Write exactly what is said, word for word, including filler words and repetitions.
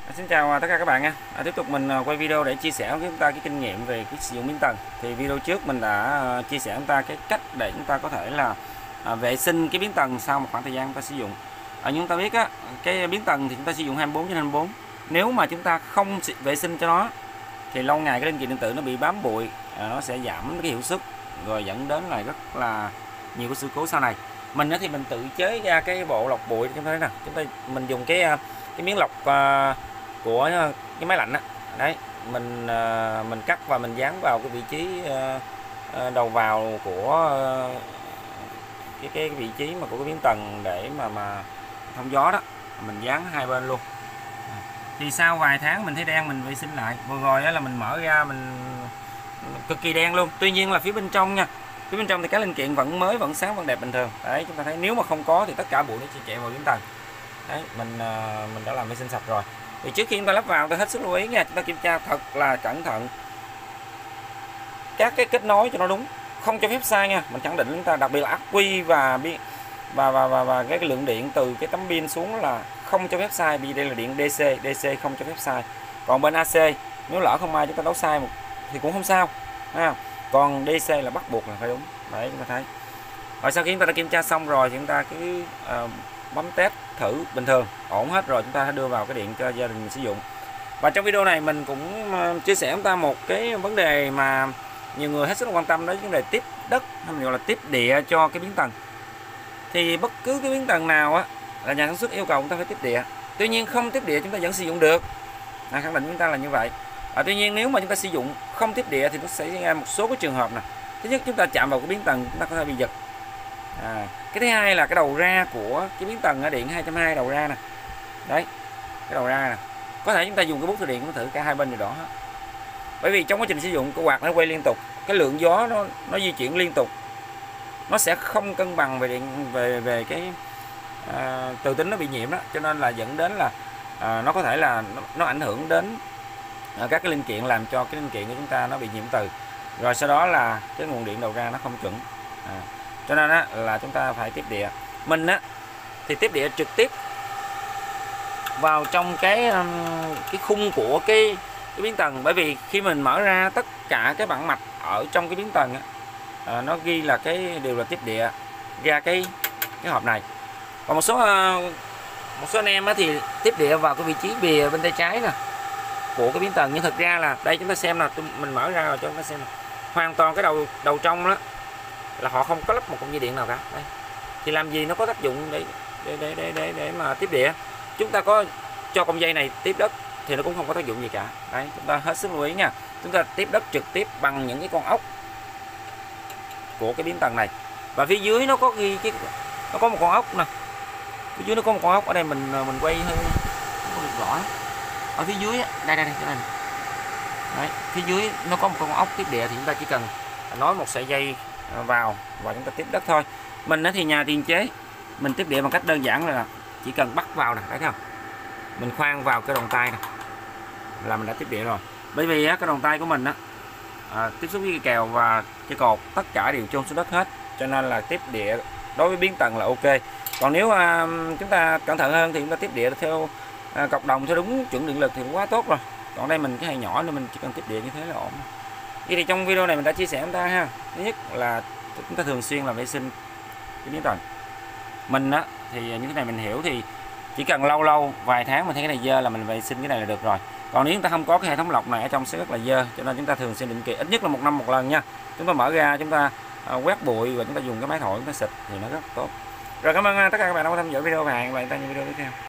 Xin chào tất cả các bạn nha. À, tiếp tục mình quay video để chia sẻ với chúng ta cái kinh nghiệm về cái sử dụng biến tầng. Thì video trước mình đã chia sẻ chúng ta cái cách để chúng ta có thể là à, vệ sinh cái biến tầng sau một khoảng thời gian chúng ta sử dụng. À, như chúng ta biết á, cái biến tầng thì chúng ta sử dụng hai mươi bốn trên hai mươi bốn. Nếu mà chúng ta không vệ sinh cho nó thì lâu ngày cái linh kiện điện tử nó bị bám bụi, à, nó sẽ giảm cái hiệu suất rồi dẫn đến là rất là nhiều cái sự cố sau này. Mình thì mình tự chế ra cái bộ lọc bụi. Chúng ta thấy nè, chúng ta mình dùng cái cái miếng lọc uh, của cái máy lạnh á, đấy mình uh, mình cắt và mình dán vào cái vị trí uh, uh, đầu vào của uh, cái, cái cái vị trí mà của cái biến tầng để mà mà thông gió đó, mình dán hai bên luôn. Thì sau vài tháng mình thấy đen, mình vệ sinh lại. Vừa rồi là mình mở ra mình cực kỳ đen luôn. Tuy nhiên là phía bên trong nha, phía bên trong thì các linh kiện vẫn mới, vẫn sáng, vẫn đẹp bình thường. Đấy, chúng ta thấy nếu mà không có thì tất cả bụi nó chỉ chạy vào biến tầng. Đấy, mình mình đã làm vệ sinh sạch rồi. Thì trước khi chúng ta lắp vào, ta hết sức lưu ý nha, chúng ta kiểm tra thật là cẩn thận các cái kết nối cho nó đúng, không cho phép sai nha. Mình khẳng định chúng ta, đặc biệt là ắc quy và và và và, và cái, cái lượng điện từ cái tấm pin xuống là không cho phép sai, vì đây là điện đê xê, đê xê không cho phép sai. Còn bên a xê nếu lỡ không may chúng ta đấu sai một thì cũng không sao ha. Còn đê xê là bắt buộc là phải đúng. Đấy, chúng ta thấy. Rồi sau khi chúng ta đã kiểm tra xong rồi thì chúng ta cứ uh, bấm test thử bình thường, ổn hết rồi chúng ta đưa vào cái điện cho gia đình mình sử dụng. Và trong video này mình cũng chia sẻ chúng ta một cái vấn đề mà nhiều người hết sức quan tâm, đó vấn đề tiếp đất hay gọi là tiếp địa cho cái biến tầng. Thì bất cứ cái biến tầng nào á là nhà sản xuất yêu cầu chúng ta phải tiếp địa. Tuy nhiên không tiếp địa chúng ta vẫn sử dụng được. À, khẳng định chúng ta là như vậy. À, tuy nhiên nếu mà chúng ta sử dụng không tiếp địa thì nó sẽ ra một số cái trường hợp nè. Thứ nhất, chúng ta chạm vào cái biến tầng chúng ta có thể bị giật. À, cái thứ hai là cái đầu ra của cái biến tầng ở điện hai trăm hai mươi đầu ra nè. Đấy, cái đầu ra nè. Có thể chúng ta dùng cái bút thử điện cũng thử cả hai bên đều đỏ hết. Bởi vì trong quá trình sử dụng cái quạt nó quay liên tục, cái lượng gió nó nó di chuyển liên tục, nó sẽ không cân bằng về điện về về cái à, từ tính nó bị nhiễm đó, cho nên là dẫn đến là à, nó có thể là nó, nó ảnh hưởng đến à, các cái linh kiện, làm cho cái linh kiện của chúng ta nó bị nhiễm từ, rồi sau đó là cái nguồn điện đầu ra nó không chuẩn. À, cho nên á, là chúng ta phải tiếp địa. Mình á thì tiếp địa trực tiếp vào trong cái cái khung của cái cái biến tầng, bởi vì khi mình mở ra tất cả cái bảng mạch ở trong cái biến tầng á, à, nó ghi là cái đều là tiếp địa ra cái cái hộp này. Còn một số một số anh em á thì tiếp địa vào cái vị trí bìa bên tay trái nè của cái biến tầng, nhưng thực ra là đây chúng ta xem là mình mở ra rồi cho chúng ta xem là hoàn toàn cái đầu đầu trong đó là họ không có lắp một con dây điện nào cả. Đây. Thì làm gì nó có tác dụng để để để để để, để mà tiếp địa. Chúng ta có cho con dây này tiếp đất thì nó cũng không có tác dụng gì cả. Đấy, chúng ta hết sức lưu ý nha. Chúng ta tiếp đất trực tiếp bằng những cái con ốc của cái biến tầng này. Và phía dưới nó có ghi cái nó có một con ốc nè. Phía dưới nó có một con ốc, ở đây mình mình quay hơi không được rõ. Ở phía dưới đây đây đây cái này. Đấy, phía dưới nó có một con ốc tiếp địa thì chúng ta chỉ cần nối một sợi dây vào và chúng ta tiếp đất thôi. Mình thì nhà tiền chế, mình tiếp địa bằng cách đơn giản là chỉ cần bắt vào nè, thấy không? Mình khoan vào cái đồng tay này là mình đã tiếp địa rồi. Bởi vì á, cái đồng tay của mình á à, tiếp xúc với cái kèo và cái cột tất cả đều chôn xuống đất hết, cho nên là tiếp địa đối với biến tầng là ok. Còn nếu à, chúng ta cẩn thận hơn thì chúng ta tiếp địa theo à, cọc đồng theo đúng chuẩn điện lực thì quá tốt rồi. Còn đây mình cái hay nhỏ nên mình chỉ cần tiếp địa như thế là ổn. Vậy thì trong video này mình đã chia sẻ chúng ta ha. Thứ nhất là chúng ta thường xuyên làm vệ sinh cái biến tầng. Mình á thì những cái này mình hiểu, thì chỉ cần lâu lâu vài tháng mình thấy cái này dơ là mình vệ sinh cái này là được rồi. Còn nếu chúng ta không có cái hệ thống lọc này ở trong sẽ rất là dơ, cho nên chúng ta thường xuyên định kỳ, ít nhất là một năm một lần nha. Chúng ta mở ra, chúng ta uh, quét bụi và chúng ta dùng cái máy thổi chúng ta xịt thì nó rất tốt. Rồi, cảm ơn tất cả các bạn đã theo dõi video và hẹn gặp lại trong những video tiếp theo.